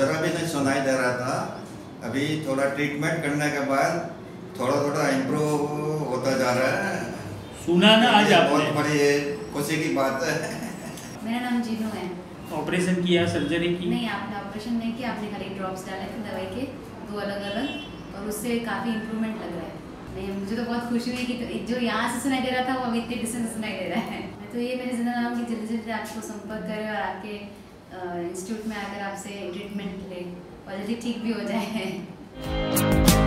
ज़रा भी नहीं सुनाई दे रहा था। अभी थोड़ा ट्रीटमेंट करने के बाद थोड़ा थोड़ा इम्प्रूव होता जा रहा है। सुना ना आज आपने? बहुत बड़ी खुशी की बात है। मेरा नाम जीनू है। ऑपरेशन किया, सर्जरी की? नहीं, आपने ऑपरेशन नहीं किया, आपने खाली ड्रॉप्स डाले थे दवाई के 2 अलग अलग, और उससे काफ़ी इम्प्रूवमेंट लग रहा है। नहीं, मुझे तो बहुत खुशी हुई कि जो यहाँ से सुनाई दे रहा था वो अभी इतने डिस्टेंस सुनाई दे रहा है। मैं तो ये मेरे जिंदा नाम कि जल्दी जल्दी आपको संपर्क करें और आपके इंस्टीट्यूट में आकर आपसे ट्रीटमेंट ले और जल्दी ठीक भी हो जाए।